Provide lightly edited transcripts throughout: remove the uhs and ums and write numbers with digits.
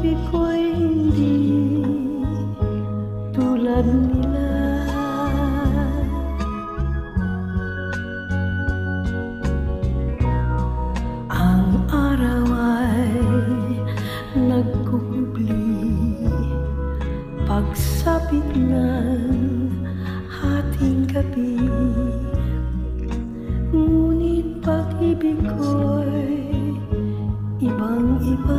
pag-ibig ko'y hindi tulad nila. Ang araw ay nagkukubli, pagsapit ng hating gabi. Ngunit pag-ibig ko'y ibang-iba.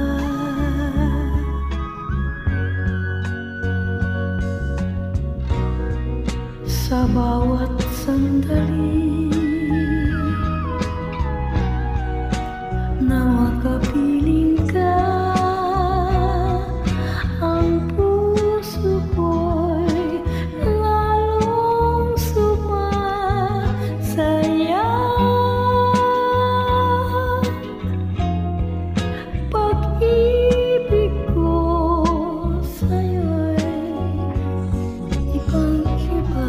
Sa bawat sandali na makapiling ka, ang puso ko'y lalong sumasaya. Pag-ibig ko sa'yo'y ibang-iba.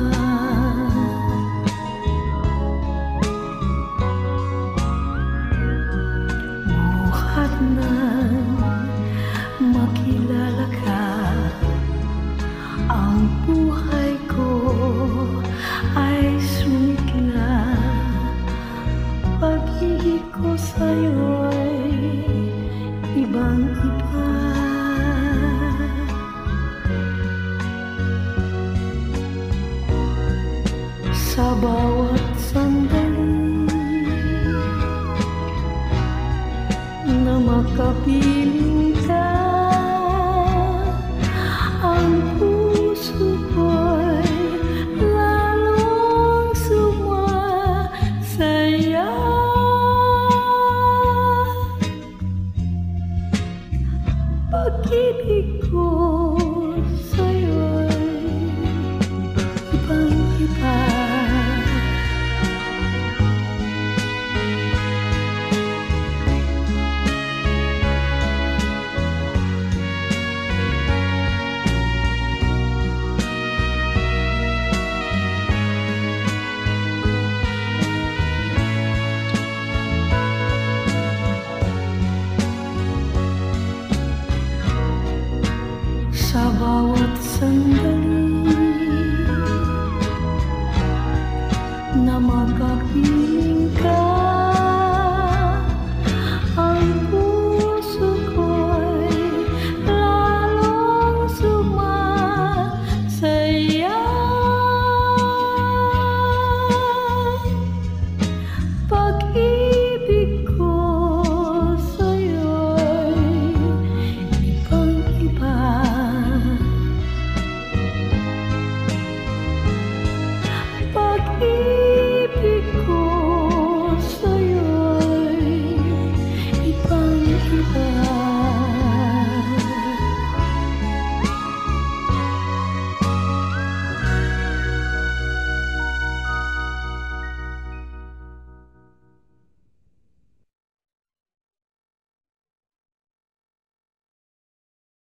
Buhat nang makilala ka, ang buhay ko ay sumigla. Pag-ibig ko sa'yo'y ibang-iba. Sa bawat sandali na makapiling